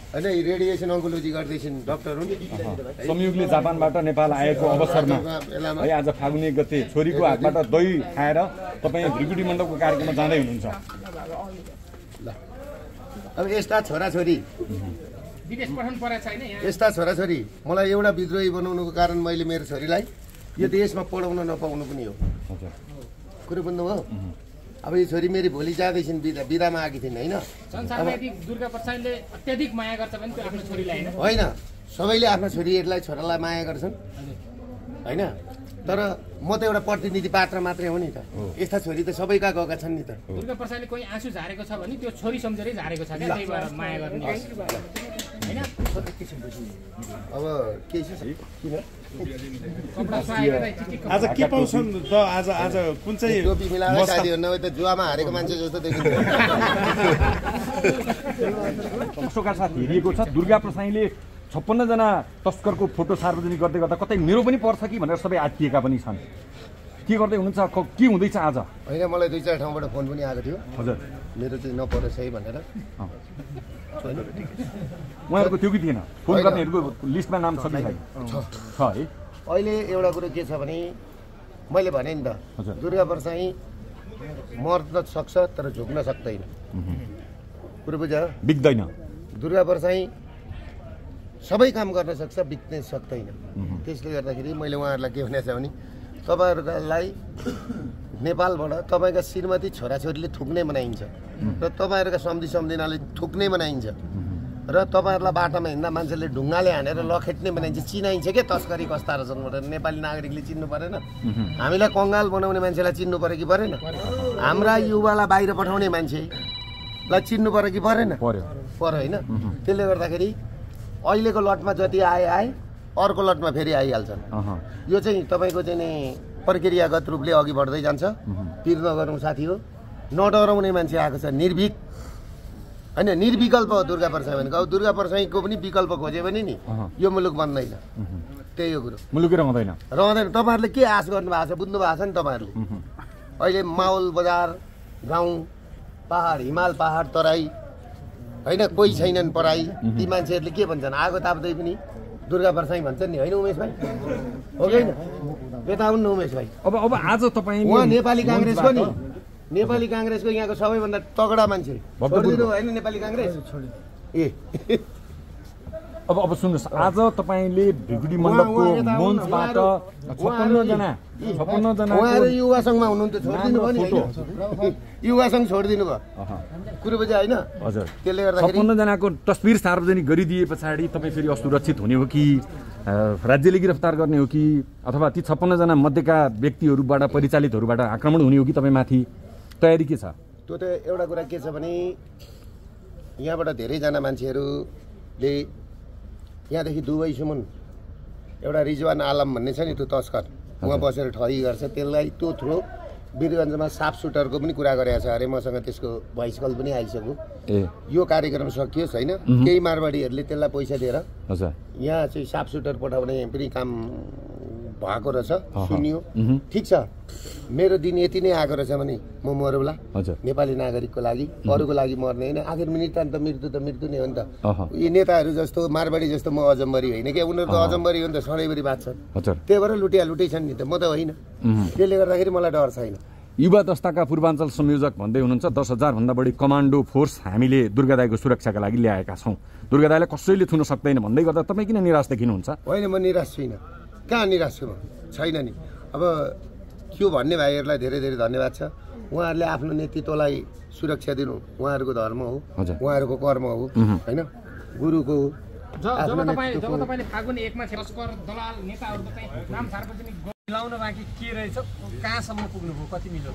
हैन radiation oncology गर्दैछिन् doctor हुन्। संयोगले जापानबाट नेपाल आएको अवसरमा है आज फागुनी गते छोरीको हातबाट दही खाएर तपाईँ भृगुटी मण्डपको कार्यक्रममा जाँदै हुनुहुन्छ। अब यस्ता छोराछोरी विदेश पठाउनु परेको छैन यहाँ। यस्ता छोराछोरी मलाई एउटा विद्रोही बनाउनुको कारण मैले मेरो छोरीलाई यो देशमा पढाउन नपाउनु पनि हो। कुरो बुझ्नुभयो? अब यो छोरी मेरी भोलि जाँदैछिन् बिदामा आएकी थिइन् होइन। संसारमा यदि दुर्गा प्रसादले अत्याधिक माया गर्छ भने त्यो आफ्नो छोरीलाई होइन, सबैले आफ्नो छोरीहरूलाई छोरालाई माया गर्छन् होइन। तर म त एउटा प्रतिनिधि पात्र मात्रै हो नि त। यस्ता छोरी त सबैका गएका छन् नि त। दुर्गा प्रसादले कोही आँसु झारेको छ भने त्यो छोरी सम्झेरै झारेको छ क्या, त्यही भएर माया गर्ने हैन। अब के छ किन आज के पाउँछन् त? आज कुन चाहिँ टोपी मिलाएर साथी हो, नभए त जुवामा हारेको मान्छे जस्तो देखिन्छ। अशोका साथ हेरिएको छ दुर्गा प्रसाईले 56 जना तस्करको फोटो सार्वजनिक गर्दै गर्दा कतै मेरो पनि पर्छ कि भनेर सबै आत्तिएका पनि छन्। के गर्दै हुनुहुन्छ? के हुँदैछ आज? होइन, मलाई 2-4 ठाउँबाट फोन पनि आएको थियो। हजुर, मेरो चाहिँ नपरोस् है भनेर। उहाँहरूको त्यो कि थिएन? फोन गर्नेहरूको लिस्टमा नाम छ है? अहिले एउटा कुरो के छ भने मैले भने नि त, दुर्गा प्रसाई मर्न सक्छ तर झुक्न सक्दैन। कुरो बुझ्यो? बिग्दैन। दुर्गा प्रसाई सबै काम गर्न सक्छ, बित्नै सक्दैन। त्यसले गर्दाखेरि मैले उहाँहरूलाई के भनेको छ भने तपाईँहरूलाई नेपालबाट तपाईँका श्रीमती छोराछोरीले थुक्ने बनाइन्छ र तपाईँहरूका सम्झिनाले थुक्ने बनाइन्छ र तपाईँहरूलाई बाटामा हिँड्दा मान्छेले ढुङ्गाले हानेर लखेट्ने बनाइन्छ। चिनाइन्छ के तस्करी कस्ता रहेछन् भनेर नेपाली नागरिकले चिन्नु परेन? हामीलाई कङ्गाल बनाउने मान्छेलाई चिन्नु पऱ्यो कि परेन? हाम्रा युवालाई बाहिर पठाउने मान्छेलाई चिन्नु पऱ्यो कि परेन? पर्यो होइन। त्यसले गर्दाखेरि अहिलेको लटमा जति आए अर्को लटमा फेरि आइहाल्छन्। यो चाहिँ तपाईँको चाहिँ नि प्रक्रियागत रूपले अघि बढ्दै जान्छ। पिर नगरौँ साथी हो, नडराउने मान्छे आएको छ, निर्भीक होइन, निर्विकल्प हो दुर्गा प्रसाई भनेको। अब दुर्गा प्रसाईको पनि विकल्प खोज्यो भने नि यो मुलुक बन्दैन। त्यही हो कुरो, मुलुकै रहँदैन। तपाईँहरूले के आश गर्नुभएको छ बुझ्नु भएको छ नि तपाईँहरूले। अहिले माहौल बजार गाउँ पहाड हिमाल पहाड तराई होइन, कोही छैनन् पराई। ती मान्छेहरूले के भन्छन्? आगो ताप्दै पनि दुर्गा प्रसाई भन्छन् नि होइन उमेश भाइ? हो कि होइन? यता आउनु न उमेश भाइ। अब आज तपाईँ उहाँ नेपाली काङ्ग्रेसको नि, नेपाली काङ्ग्रेसको यहाँको सबैभन्दा तगडा मान्छे छोडिदिनु होइन नेपाली काङ्ग्रेस ए। अब सुन्नुहोस्, आज तपाईँले भृगुटी मण्डपको मञ्चबाट 56 जना उहाँहरू युवा सङ्घमा हुनुहुन्थ्यो, छोडिदिनु भयो नि? युवा सङ्घ छोडिदिनु भयो, कुरो बुझ्यो होइन? हजुर। त्यसले गर्दाखेरि 56 जनाको तस्बिर सार्वजनिक गरिदिए पछाडि तपाईँ फेरि असुरक्षित हुने हो कि राज्यले गिरफ्तार गर्ने हो कि अथवा ती 56 जना मध्येका व्यक्तिहरूबाट परिचालितहरूबाट आक्रमण हुने हो कि तपाईँ माथि तयारी के छ? त्यो त एउटा कुरा के छ भने यहाँबाट धेरैजना मान्छेहरूले यहाँदेखि दुबईसम्म एउटा रिजवान आलम भन्ने छ नि, त्यो तस्कर उहाँ बसेर ठगी गर्छ। त्यसलाई त्यो थ्रो वीरगञ्जमा साफ सुटरको पनि कुरा गरेको छ अरे, मसँग त्यसको भोइस कल पनि आइसक्यो। यो कार्यक्रम सकियो छैन, केही मारवाडीहरूले त्यसलाई पैसा दिएर यहाँ चाहिँ साफ सुटर पठाउने पनि काम भएको रहेछ, सुनियो। ठिक छ, मेरो दिन यति नै आएको रहेछ भने म मरौला नेपाली नागरिकको लागि, अरूको लागि मर्ने होइन। आखिर नितान्त मृत्यु त मृत्यु नै हो नि त। यी नेताहरू जस्तो मारवाडी जस्तो म अजम्बरी होइन क्या, उनीहरू त अजम्बरी हो नि त, सधैँभरि बाँच्छन्। त्यही भएर लुटै छन् नि त, म त होइन। त्यसले गर्दाखेरि मलाई डर छैन। युवा दस्ताका पूर्वाञ्चल संयोजक भन्दै हुनुहुन्छ 10,000 भन्दा बढी कमान्डो फोर्स हामीले दुर्गा दाइको सुरक्षाका लागि ल्याएका छौँ, दुर्गा दाइलाई कसैले छुन सक्दैन भन्दै गर्दा तपाईँ किन निराश देखिनुहुन्छ? होइन, म निराश छुइनँ। कहाँ निराश छु म? छैन नि। अब त्यो भन्ने भाइहरूलाई धेरै धेरै धन्यवाद छ। उहाँहरूले आफ्नो नेतृत्वलाई सुरक्षा दिनु उहाँहरूको धर्म हो, उहाँहरूको कर्म हो होइन, गुरुको हो। जब तपाईँले फागुन 1 मा तस्कर दलाल नेताहरूको चाहिँ नाम सार्वजनिक मिलाउन बाँकी के रहेछ, कहाँसम्म पुग्नुभयो, कति मिल्यो?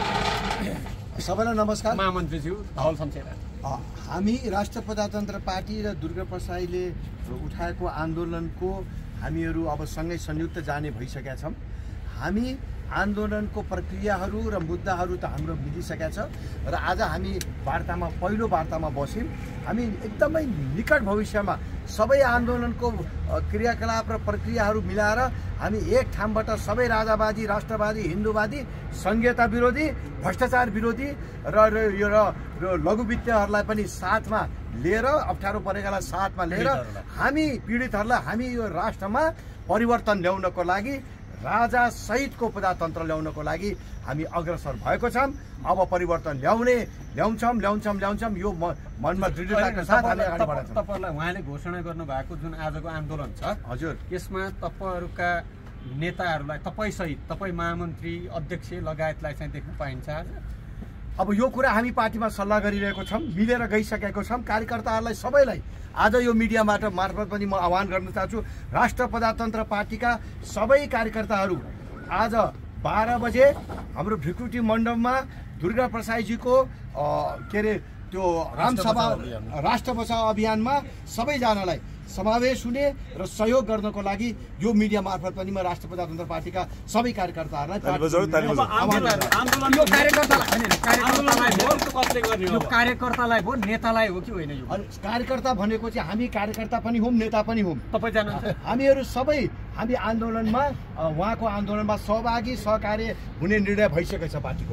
सबैलाई नमस्कार। महामन्त्रीज्यू धवल शमशेर, हामी राष्ट्रिय प्रजातन्त्र पार्टी र दुर्गा प्रसाईले उठाएको आन्दोलनको हामीहरू अब सँगै संयुक्त जाने भइसकेका छौँ। हामी आन्दोलनको प्रक्रियाहरू र मुद्दाहरू त हाम्रो मिलिसकेका छ र आज हामी पहिलो वार्तामा बस्यौँ। हामी एकदमै निकट भविष्यमा सबै आन्दोलनको क्रियाकलाप र प्रक्रियाहरू मिलाएर हामी एक ठाउँबाट सबै राजावादी, राष्ट्रवादी, हिन्दूवादी, संघीयता विरोधी, भ्रष्टाचार विरोधी र लघु वित्तहरूलाई पनि साथमा लिएर अप्ठ्यारो परेकालाई साथमा लिएर हामी पीडितहरूलाई हामी यो राष्ट्रमा परिवर्तन ल्याउनको लागि राजा सहितको प्रजातन्त्र ल्याउनको लागि हामी अग्रसर भएको छौँ। अब परिवर्तन ल्याउँछौँ यो मनमा दृढताका साथ हामी अगाडि बढ्छौँ। तपाईहरुलाई उहाँले घोषणा गर्नुभएको जुन आजको आन्दोलन छ हजुर, यसमा तपाईहरुका नेताहरूलाई तपाईसहित तपाई महामन्त्री अध्यक्ष लगायतलाई चाहिँ देख्न पाइन्छ आज? अब यो कुरा हामी पार्टीमा सल्लाह गरिरहेको छौँ, मिलेर गइसकेको छौँ। कार्यकर्ताहरूलाई सबैलाई आज यो मिडियाबाट मार्फत पनि म आह्वान गर्न चाहन्छु, राष्ट्र प्रजातन्त्र पार्टीका सबै कार्यकर्ताहरू आज 12 बजे हाम्रो भिकुटी मण्डपमा दुर्गा प्रसाईजीको के अरे त्यो राष्ट्र बचाओ अभियानमा सबैजनालाई समावेश हुने र सहयोग गर्नको लागि यो मिडिया मार्फत पनि म राष्ट्र प्रजातन्त्र पार्टीका सबै कार्यकर्ताहरूलाई कार्यकर्तालाई हो नेतालाई हो कि होइन? यो कार्यकर्ता भनेको चाहिँ हामी कार्यकर्ता पनि हौँ, नेता पनि हौँ। तपाईँ जानुहुन्छ हामीहरू सबै हामी आन्दोलनमा उहाँको आन्दोलनमा सहभागी सहकार्य हुने निर्णय भइसकेको छ पार्टीको।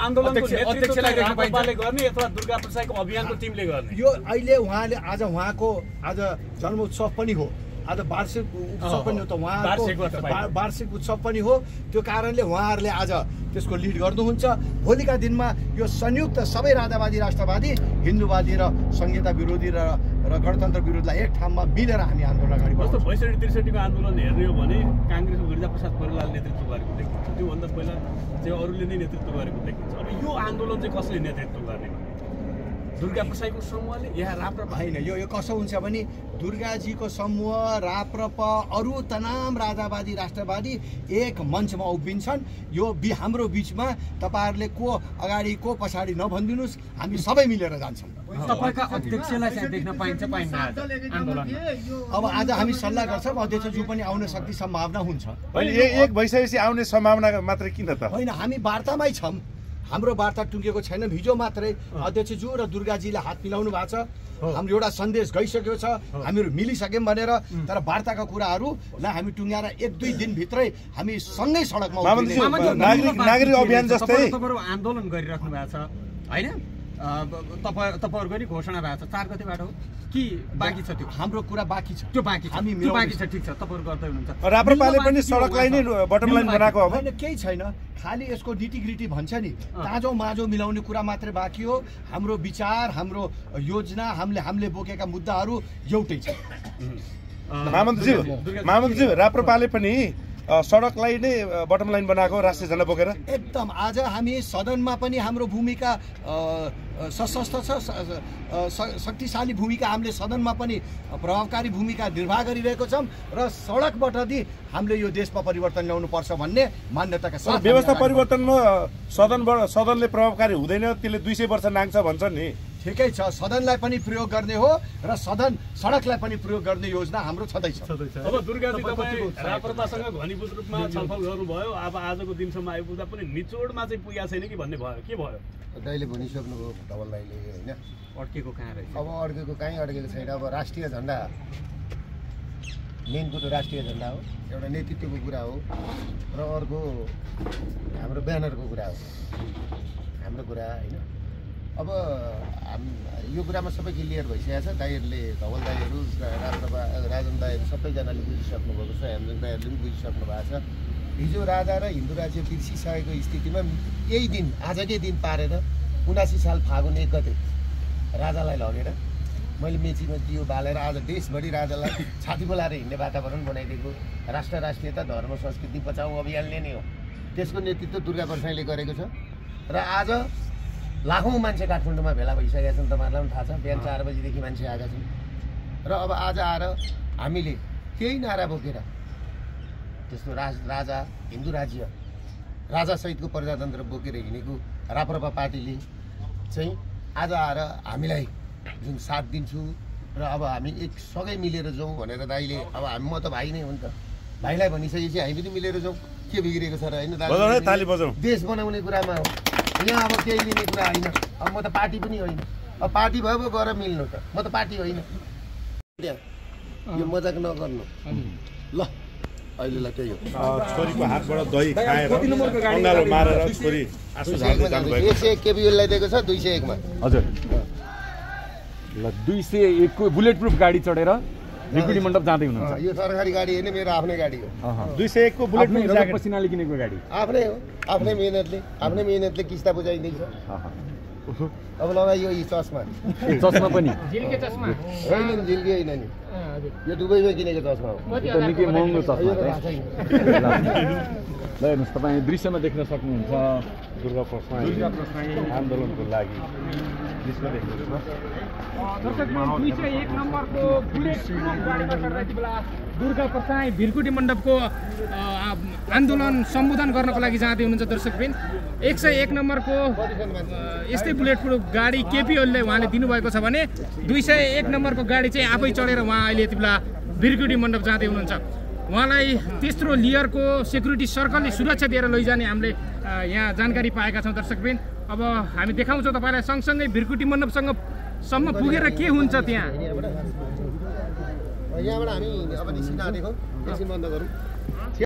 दुर्गा प्रसाईको अभियानको टिमले गर्ने यो अहिले उहाँले आज उहाँको आज जन्मोत्सव पनि हो, आज वार्षिक उत्सव पनि हो, त उहाँको वार्षिक उत्सव पनि हो। त्यो कारणले उहाँहरूले आज त्यसको लिड गर्नुहुन्छ। भोलिका दिनमा यो संयुक्त सबै राजावादी राष्ट्रवादी हिन्दूवादी र संहिता विरोधी र गणतन्त्र विरोधलाई एक ठाउँमा मिलेर हामी आन्दोलन अगाडि बढ्छौँ। 62-63 को आन्दोलन हेर्ने हो भने काङ्ग्रेसको गिरिजाप्रसाद परियारले नेतृत्व गरेको देखिन्छ, त्योभन्दा पहिला चाहिँ अरूले नै नेतृत्व गरेको देखिन्छ। अब यो आन्दोलन चाहिँ कसले नेतृत्व गर्ने? दुर्गा प्रसाईको समूहले या राप्रपा? होइन, यो कसो हुन्छ भने दुर्गाजीको समूह राप्रपा अरू तमाम राजावादी राष्ट्रवादी एक मञ्चमा उभिन्छन्। यो हाम्रो बिचमा तपाईँहरूले को अगाडि को पछाडि नभनिदिनुहोस्, हामी सबै मिलेर जान्छौँ। तपाईँका अध्यक्षलाई चाहिँ देख्न पाइन्छ पाइन्न आन्दोलनमा? अब आज हामी सल्लाह गर्छौँ, अध्यक्षज्यू पनि आउन सक्ने सम्भावना हुन्छ। एक भइसकेपछि आउने सम्भावना मात्रै किन त? होइन, हामी वार्तामै छौँ, हाम्रो वार्ता टुङ्गेको छैन। हिजो मात्रै अध्यक्षज्यू र दुर्गाजीले हात मिलाउनु भएको छ, हाम्रो एउटा सन्देश गइसकेको छ, हामीहरू मिलिसक्यौँ भनेर। तर वार्ताका कुराहरूलाई हामी टुङ्गाएर 1-2 दिनभित्रै हामी सँगै सडकमा नागरिक अभियान जस्तै आन्दोलन गरिराख्नु भएको छ होइन? तपाईँहरूको नि घोषणा भएको छ 4 गतेबाट हो कि बाँकी छ? त्यो हाम्रो कुरा बाँकी छ, त्यो बाँकी छ, त्यो बाँकी छ। ठिक छ, तपाईँहरू गर्दै हुनुहुन्छ। राप्रपाले पनि सडकलाई नै बटम लाइन बनाएको हो? होइन, केही छैन, खालि यसको निटिग्रिटी भन्छ नि, ताजो माजो मिलाउने कुरा मात्रै बाँकी हो। हाम्रो विचार, हाम्रो योजना, हामीले बोकेका मुद्दाहरू एउटै छ। महामन्त्रीज्यू, राप्रपाले पनि सडकलाई नै बटम लाइन बनाएको राष्ट्रिय झण्डा बोकेर? एकदम। आज हामी सदनमा पनि हाम्रो भूमिका सशस्त्र छ, शक्तिशाली भूमिका हामीले सदनमा पनि प्रभावकारी भूमिका निर्वाह गरिरहेको छौँ र सडकबाट हामीले यो देशमा परिवर्तन ल्याउनु पर्छ भन्ने मान्यताका साथ व्यवस्था परिवर्तनमा सदनले प्रभावकारी हुँदैन, त्यसले 200 वर्ष नाग्छ भन्छन् नि। ठिकै छ, सदनलाई पनि प्रयोग गर्ने हो र सडकलाई पनि प्रयोग गर्ने योजना हाम्रो छँदैछ। अब दुर्गाजी तपाईँ राप्रपासँग घनीभूत रूपमा छलफल गर्नुभयो, अब आजको दिनसम्म आइपुग्दा पनि निचोडमा चाहिँ पुगेको छैन कि भन्ने भयो, के भयो? दाइले भनिसक्नुभयो, धवल दाइले होइन, अड्केको कहाँ रहेछ? अब अड्केको कहीँ अड्केको छैन। अब राष्ट्रिय झन्डा मेन कुरो राष्ट्रिय झन्डा हो, एउटा नेतृत्वको कुरा हो र अर्को हाम्रो ब्यानरको कुरा हो, हाम्रो कुरा होइन। अब यो कुरामा सबै क्लियर भइसकेको छ। दाइहरूले, धवल दाइहरू, राप्रपा राजन दाइहरू सबैजनाले बुझिसक्नु भएको छ, हेमजङ दाइहरूले पनि बुझिसक्नु भएको छ। हिजो राजा र हिन्दू राज्य बिर्सिसकेको स्थितिमा यही दिन, आजकै दिन पारेर 79 साल फागुन 1 गते राजालाई लगेर मैले मेचीमा दियो बालेर आज देशभरि राजालाई छाती बोलाएर हिँड्ने वातावरण बनाइदिएको राष्ट्रियता धर्म संस्कृति बचाऊ अभियानले नै हो। त्यसको नेतृत्व दुर्गा प्रसाईले गरेको छ र आज लाखौँ मान्छे काठमाडौँमा भेला भइसकेका छन्। तपाईँहरूलाई पनि थाहा छ, बिहान 4 बजीदेखि मान्छे आएका छन् र अब आज आएर हामीले त्यही नारा बोकेर त्यस्तो राजा हिन्दू राज्य राजासहितको प्रजातन्त्र बोकेर हिँडेको राप्रपा पार्टीले चाहिँ आज आएर हामीलाई जुन साथ दिन्छु र अब हामी एकसँगै मिलेर जाउँ भनेर दाइले, अब म त भाइ नै हो नि त, भाइलाई भनिसकेपछि हामी पनि मिलेर जाउँ, के बिग्रेको छ र होइन? देश बनाउने कुरामा हो, यहाँ अब केही लिने कुरा होइन। अब म त पार्टी पनि होइन, अब पार्टी भयो गएर मिल्नु त, म त पार्टी होइन। यो मजाक नगर्नु ल। अहिलेलाई त्यही हो, छोरीको हातबाट दही खाएर अङ्गालो मारेर छोरी आँसु झार्दै जानुभएको। 101 केबीएललाई दिएको छ, 201 मा। हजुर, ल 201 को बुलेट प्रुफ गाडी चढेर भिकुटी मण्डप जाँदै हुनुहुन्छ यो सरकारी गाडी होइन मेरो आफ्नै गाडी हो 201 को बुलेट आफ्नै रगत पसिनाले किनेको गाडी आफ्नै हो आफ्नै मेहनतले किस्ता बुझाइदिन्छ अब लगाइयो यी चस्मा चस्मा पनि झिल्के चस्मा होइन नि झिल्की होइन नि यो दुबईमा किनेको चस्मा हो कति त निकै महँगो चस्मा यो त थाहा चाहिँ छैन। ल हेर्नुहोस् तपाईँ दृश्यमा देख्न सक्नुहुन्छ दुर्गा प्रसाई आन्दोलनको लागि दृश्य देख्नुहुन्छ दर्शक 201 नम्बरको बुलेट प्रुफ गाडीमा चढ्दा यति बेला दुर्गा प्रसाई भिरकुटी मण्डपको आन्दोलन सम्बोधन गर्नको लागि जाँदै हुनुहुन्छ दर्शकवृन्द 101 नम्बरको यस्तै बुलेट प्रुफ गाडी केपी ओलीले उहाँले दिनुभएको छ भने 201 नम्बरको गाडी चाहिँ आफै चढेर उहाँ अहिले यति बेला भिरकुटी मण्डप जाँदै हुनुहुन्छ उहाँलाई तेस्रो लेयरको सेक्युरिटी सर्कलले सुरक्षा दिएर लैजाने हामीले यहाँ जानकारी पाएका छौँ दर्शकवृन्द अब हामी देखाउँछौँ तपाईँलाई सँगसँगै भिरकुटी मण्डपसम्म पुगेर के हुन्छ त्यहाँ यहाँबाट हामी अब निस्किन आँटेको एकछिन बन्द गरौँ